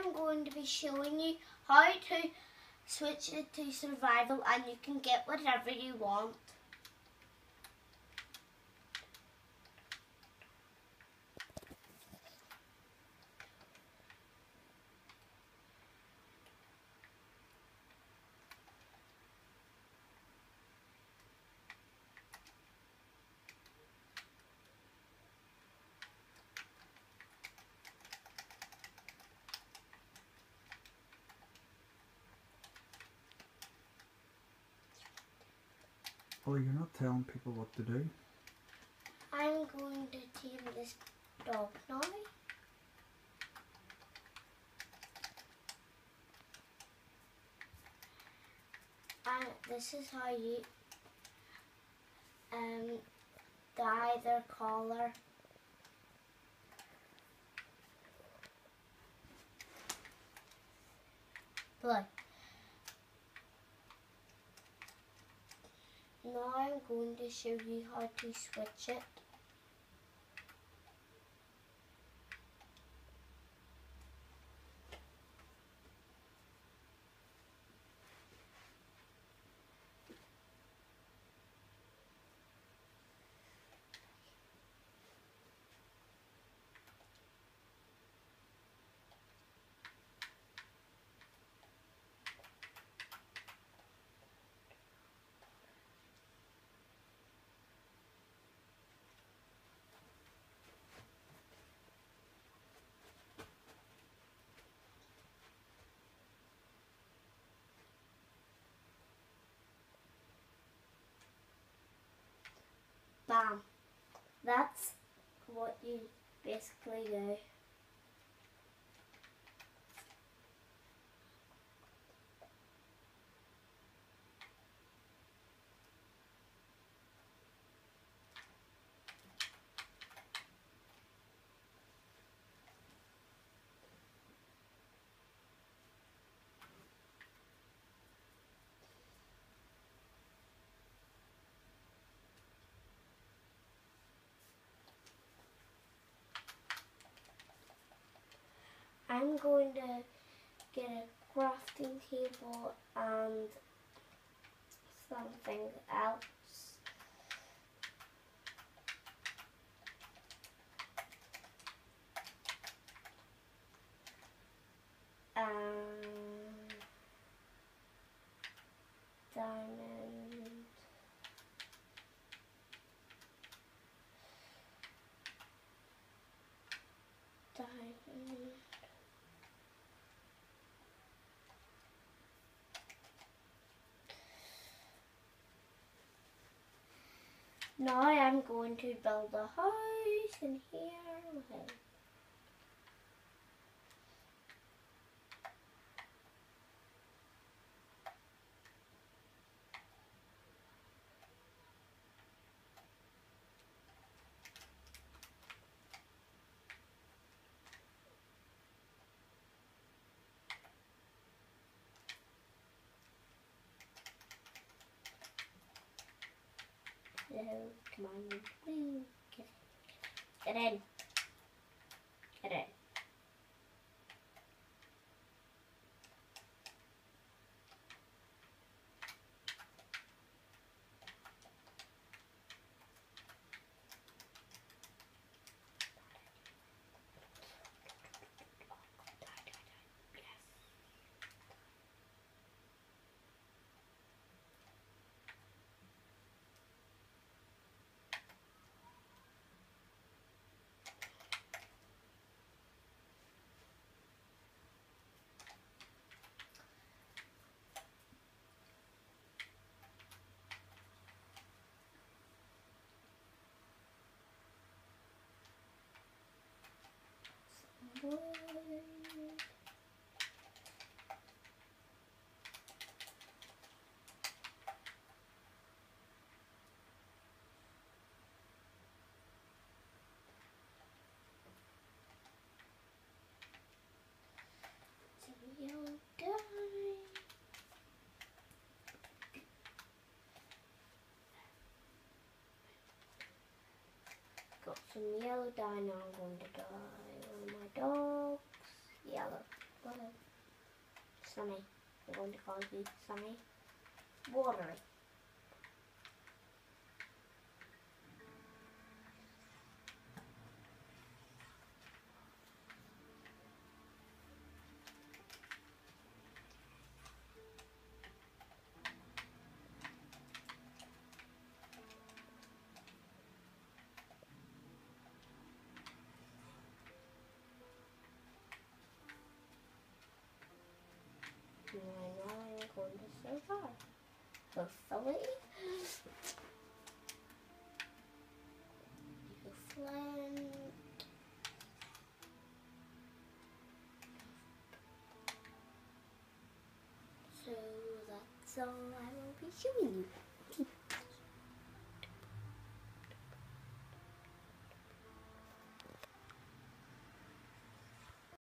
I'm going to be showing you how to switch it to survival, and you can get whatever you want. Oh, you're not telling people what to do? I'm going to tame this dog now. And this is how you dye their collar. Blue. Now I'm going to show you how to switch it. Bam. That's what you basically do. I'm going to get a crafting table and something else. Diamond. Diamond. Now I'm going to build a house in here. Hello, come on, woo, get in, get in. Got some yellow dye, now I'm going to dye one of my dogs yellow. Sunny. I'm going to call you Sunny. Watery. And I know I'm going to survive. Hopefully. Flint. So that's all I will be showing you.